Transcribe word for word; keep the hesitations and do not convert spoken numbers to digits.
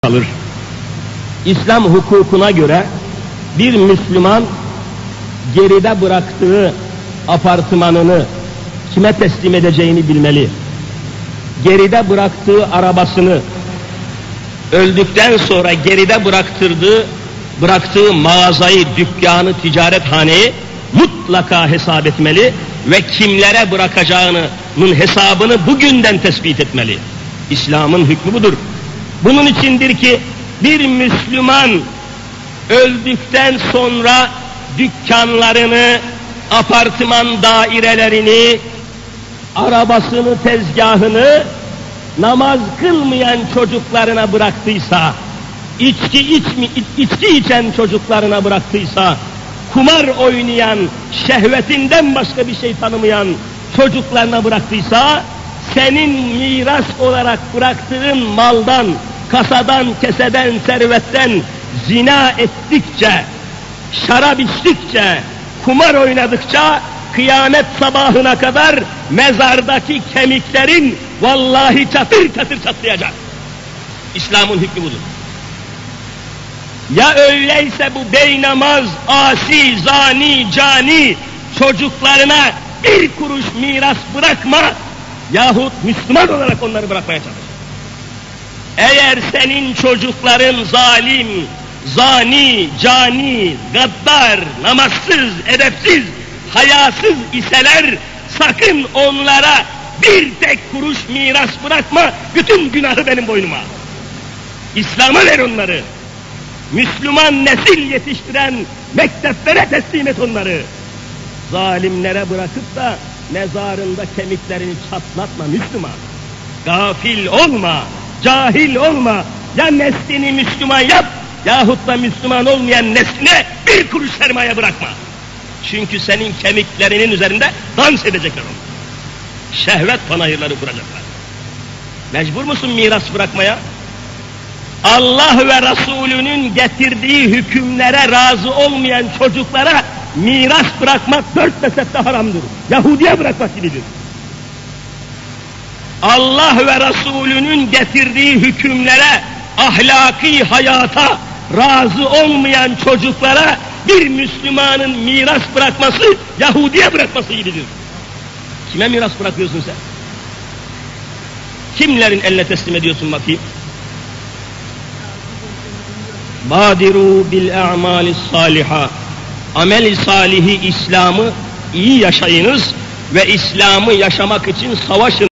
kalır. İslam hukukuna göre bir Müslüman geride bıraktığı apartmanını kime teslim edeceğini bilmeli. Geride bıraktığı arabasını, öldükten sonra geride bıraktırdığı, bıraktığı mağazayı, dükkanı, ticarethaneyi mutlaka hesap etmeli ve kimlere bırakacağının hesabını bugünden tespit etmeli. İslam'ın hükmü budur. Bunun içindir ki bir Müslüman öldükten sonra dükkanlarını, apartman dairelerini, arabasını, tezgahını namaz kılmayan çocuklarına bıraktıysa, içki içmi, içki içen çocuklarına bıraktıysa, kumar oynayan, şehvetinden başka bir şey tanımayan çocuklarına bıraktıysa, senin miras olarak bıraktığın maldan, kasadan, keseden, servetten zina ettikçe, şarap içtikçe, kumar oynadıkça kıyamet sabahına kadar mezardaki kemiklerin vallahi çatır çatır çatlayacak. İslam'ın hükmü budur. Ya öyleyse bu beynamaz, asi, zani, cani çocuklarına bir kuruş miras bırakma, yahut Müslüman olarak onları bırakmaya çalış. Eğer senin çocukların zalim, zani, cani, gaddar, namazsız, edepsiz, hayasız iseler, sakın onlara bir tek kuruş miras bırakma, bütün günahı benim boynuma. İslam'a ver onları. Müslüman nesil yetiştiren mekteplere teslim et onları. Zalimlere bırakıp da mezarında kemiklerini çatlatma Müslüman. Gafil olma, cahil olma. Ya neslini Müslüman yap, yahut da Müslüman olmayan nesline bir kuruş sermaye bırakma. Çünkü senin kemiklerinin üzerinde dans edecekler onlar. Şehvet panayırları kuracaklar. Mecbur musun miras bırakmaya? Allah ve Resulünün getirdiği hükümlere razı olmayan çocuklara miras bırakmak dört mezhepte haramdır. Yahudiye bırakmak gibidir. Allah ve Resulünün getirdiği hükümlere, ahlaki hayata razı olmayan çocuklara bir Müslümanın miras bırakması Yahudiye bırakması gibidir. Kime miras bırakıyorsun sen? Kimlerin eline teslim ediyorsun bakayım? Badiru bil a'malis saliha. Amel-i salihi, İslam'ı iyi yaşayınız ve İslam'ı yaşamak için savaşın.